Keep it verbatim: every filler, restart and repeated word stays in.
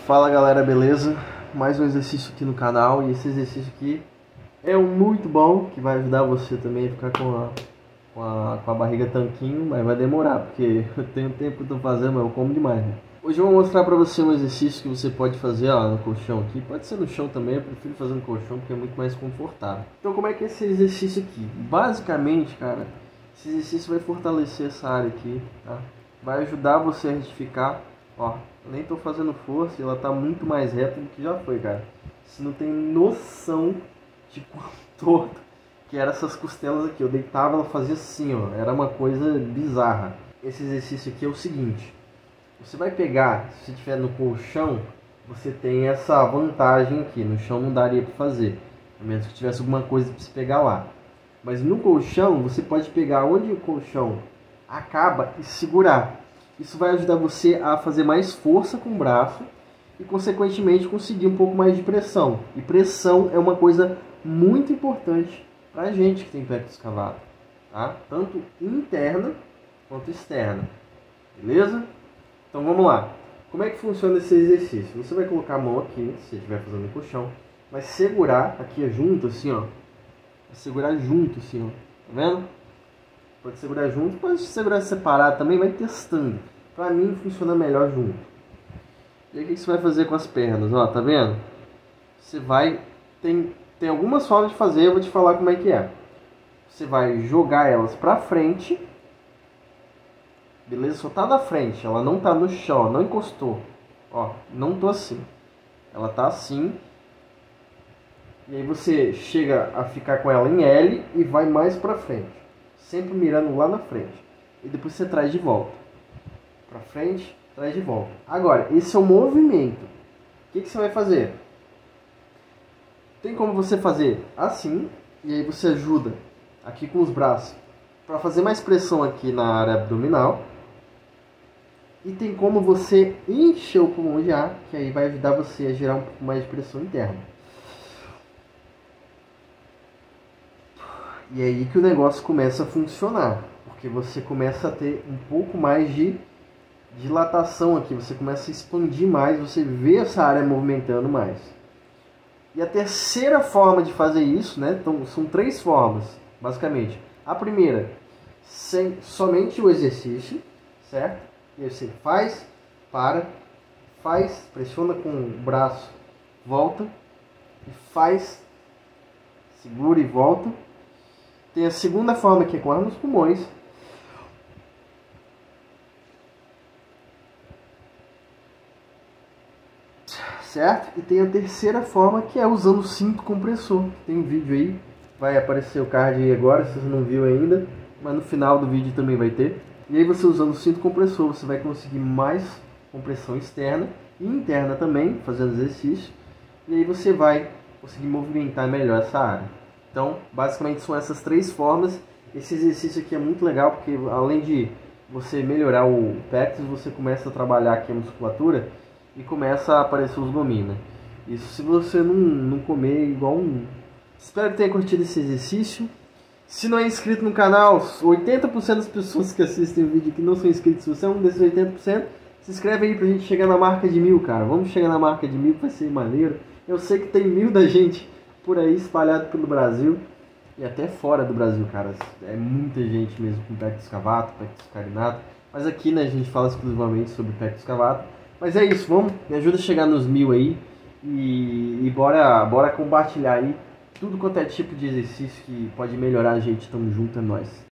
Fala galera, beleza? Mais um exercício aqui no canal, e esse exercício aqui é um muito bom, que vai ajudar você também a ficar com a, com a, com a barriga tanquinho, mas vai demorar, porque eu tenho tempo que eu tô fazendo, mas eu como demais, né? Hoje eu vou mostrar pra você um exercício que você pode fazer ó, no colchão aqui, pode ser no chão também, eu prefiro fazer no colchão porque é muito mais confortável. Então como é que é esse exercício aqui? Basicamente, cara, esse exercício vai fortalecer essa área aqui, tá? Vai ajudar você a retificar, ó, eu nem tô fazendo força e ela tá muito mais reta do que já foi, cara. Você não tem noção de quão torto que eram essas costelas aqui. Eu deitava, ela fazia assim, ó, era uma coisa bizarra. Esse exercício aqui é o seguinte, você vai pegar, se estiver no colchão, você tem essa vantagem aqui, no chão não daria para fazer, a menos que tivesse alguma coisa para você pegar lá. Mas no colchão, você pode pegar onde o colchão acaba e segurar. Isso vai ajudar você a fazer mais força com o braço e, consequentemente, conseguir um pouco mais de pressão. E pressão é uma coisa muito importante para a gente que tem pecto escavado, tá? Tanto interna quanto externa, beleza? Então vamos lá. Como é que funciona esse exercício? Você vai colocar a mão aqui, se você estiver fazendo no colchão, vai segurar aqui junto, assim, ó. Vai segurar junto, assim, ó. Tá vendo? Pode segurar junto, pode segurar separado também, vai testando. Pra mim funciona melhor junto. E aí o que você vai fazer com as pernas? Ó, tá vendo? Você vai... Tem, tem algumas formas de fazer, eu vou te falar como é que é. Você vai jogar elas pra frente. Beleza? Só tá na frente, ela não tá no chão, não encostou. Ó, não tô assim. Ela tá assim. E aí você chega a ficar com ela em L e vai mais pra frente. Sempre mirando lá na frente. E depois você traz de volta. Pra frente, traz de volta. Agora, esse é o movimento. O que, que você vai fazer? Tem como você fazer assim. E aí você ajuda aqui com os braços para fazer mais pressão aqui na área abdominal. E tem como você encher o pulmão de ar, que aí vai ajudar você a gerar um pouco mais de pressão interna. E é aí que o negócio começa a funcionar, porque você começa a ter um pouco mais de dilatação aqui, você começa a expandir mais, você vê essa área movimentando mais. E a terceira forma de fazer isso, né, então, são três formas, basicamente. A primeira, sem, somente o exercício, certo? E aí você faz, para, faz, pressiona com o braço, volta, e faz, segura e volta. Tem a segunda forma que é com ar nos pulmões. Certo? E tem a terceira forma que é usando o cinto compressor. Tem um vídeo aí, vai aparecer o card aí agora, se você não viu ainda. Mas no final do vídeo também vai ter. E aí você usando o cinto compressor, você vai conseguir mais compressão externa e interna também, fazendo exercício. E aí você vai conseguir movimentar melhor essa área. Então, basicamente são essas três formas. Esse exercício aqui é muito legal, porque além de você melhorar o pectus, você começa a trabalhar aqui a musculatura e começa a aparecer os gominhos, né? Isso se você não, não comer igual um... Espero que tenha curtido esse exercício. Se não é inscrito no canal, oitenta por cento das pessoas que assistem o vídeo aqui não são inscritos. Se você é um desses oitenta por cento, se inscreve aí pra gente chegar na marca de mil, cara. Vamos chegar na marca de mil, vai ser maneiro. Eu sei que tem mil da gente por aí espalhado pelo Brasil e até fora do Brasil, cara. É muita gente mesmo com pectus escavato, pectus carinato. Mas aqui, né, a gente fala exclusivamente sobre pectus escavato. Mas é isso, vamos, me ajuda a chegar nos mil aí e, e bora, bora compartilhar aí tudo quanto é tipo de exercício que pode melhorar a gente. Tamo junto, é nóis.